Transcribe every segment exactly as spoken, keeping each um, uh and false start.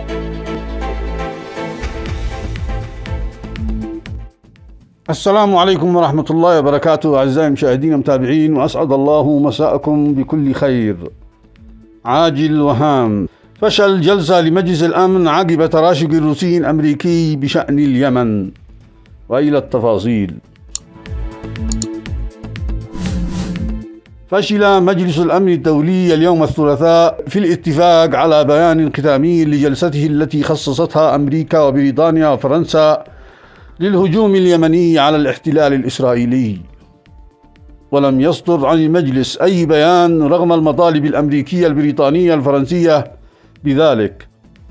السلام عليكم ورحمة الله وبركاته أعزائي المشاهدين ومتابعين، وأسعد الله مساءكم بكل خير. عاجل وهام: فشل جلسة لمجلس الأمن عقب تراشق روسي أمريكي بشأن اليمن. وإلى التفاصيل. فشل مجلس الأمن الدولي اليوم الثلاثاء في الاتفاق على بيان ختامي لجلسته التي خصصتها أمريكا وبريطانيا وفرنسا للهجوم اليمني على الاحتلال الإسرائيلي. ولم يصدر عن المجلس أي بيان رغم المطالب الأمريكية البريطانية الفرنسية بذلك.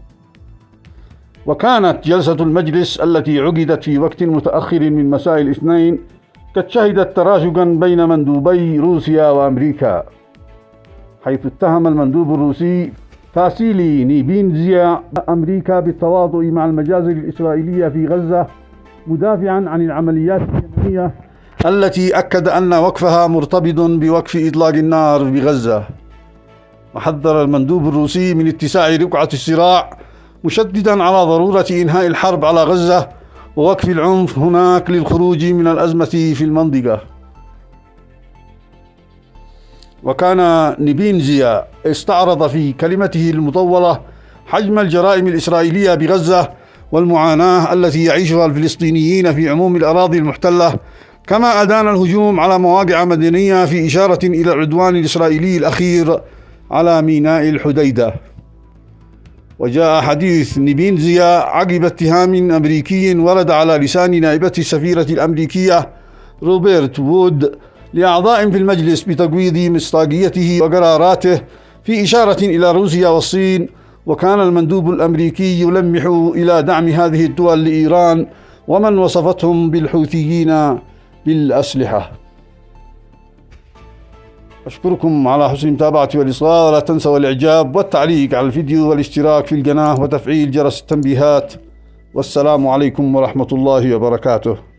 وكانت جلسة المجلس التي عقدت في وقت متأخر من مساء الاثنين قد شهدت تراشقا بين مندوبي روسيا وأمريكا، حيث اتهم المندوب الروسي فاسيلي نيبينزيا أمريكا بالتواطؤ مع المجازر الإسرائيلية في غزة، مدافعا عن العمليات اليمنية التي أكد أن وقفها مرتبط بوقف إطلاق النار بغزة. وحذر المندوب الروسي من اتساع رقعة الصراع، مشددا على ضرورة إنهاء الحرب على غزة ووقف العنف هناك للخروج من الأزمة في المنطقة. وكان نيبينزيا استعرض في كلمته المطولة حجم الجرائم الإسرائيلية بغزة والمعاناة التي يعيشها الفلسطينيين في عموم الأراضي المحتلة، كما أدان الهجوم على مواقع مدنية في إشارة إلى العدوان الإسرائيلي الأخير على ميناء الحديدة. وجاء حديث نيبينزيا عقب اتهام أمريكي ورد على لسان نائبة السفيرة الأمريكية روبرت وود لأعضاء في المجلس بتقويض مصداقيته وقراراته في إشارة إلى روسيا والصين. وكان المندوب الأمريكي يلمح إلى دعم هذه الدول لإيران ومن وصفتهم بالحوثيين بالأسلحة. أشكركم على حسن المتابعة والإصغاء، ولا تنسوا الإعجاب والتعليق على الفيديو والاشتراك في القناة وتفعيل جرس التنبيهات. والسلام عليكم ورحمة الله وبركاته.